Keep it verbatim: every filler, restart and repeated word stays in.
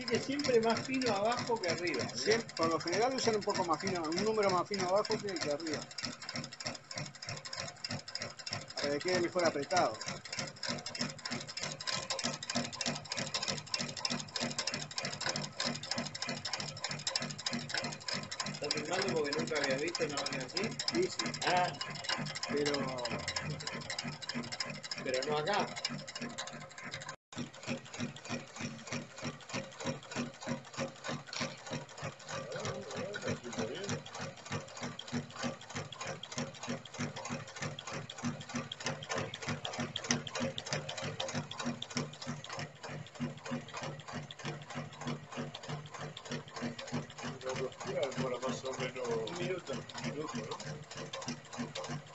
Así que siempre más fino abajo que arriba. Siempre, por lo general usan un poco más fino, un número más fino abajo que, que arriba. Para que quede mejor apretado. ¿Estás filmando porque nunca había visto una máquina así? Sí, sí. Ah, Pero pero no acá. La costura demora más o menos Un minuto. un minuto, ¿no?